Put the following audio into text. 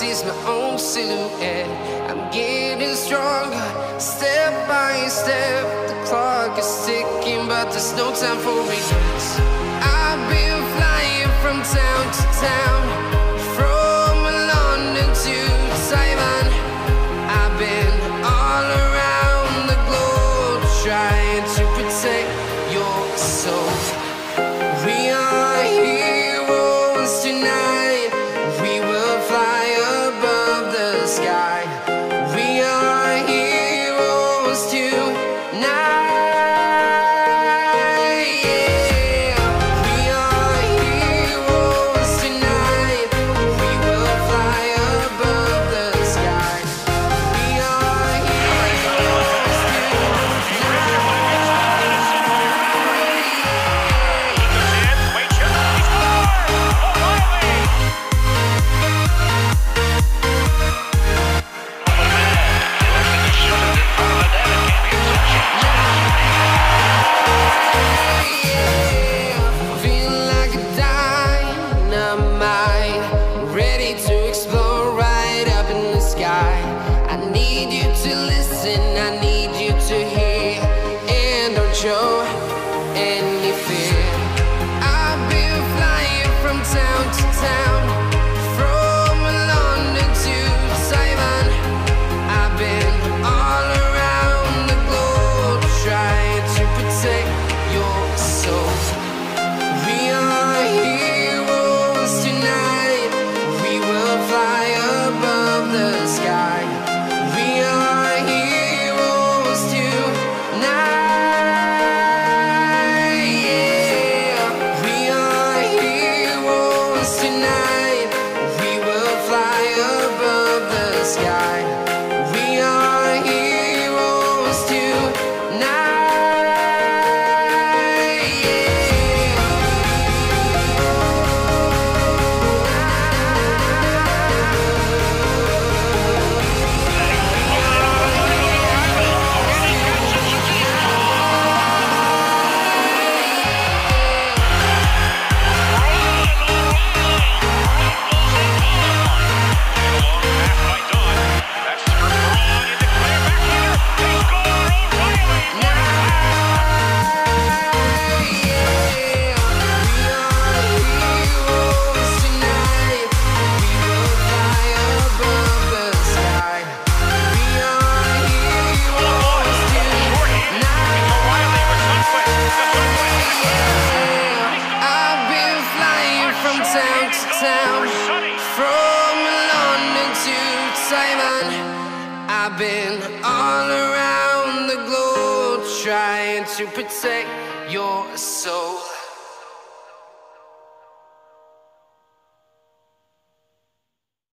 sees my own silhouette. I'm getting stronger, step by step. The clock is ticking, but there's no time for regrets. I've been flying from town to town, from London to Taiwan. I've been all around the globe, trying to protect your soul. We are heroes tonight. We will fly above the sky. We are heroes tonight. Yeah. We are heroes tonight. We will fly above the sky. We are heroes show any fear. I've been flying from town to town, from London to Taiwan. I've been all around the globe, trying to protect your soul. We are heroes tonight. We will fly above the sky. We are heroes tonight. Sky. We are heroes tonight. Yeah. Town to town, from London to Taiwan. I've been all around the globe, trying to protect your soul.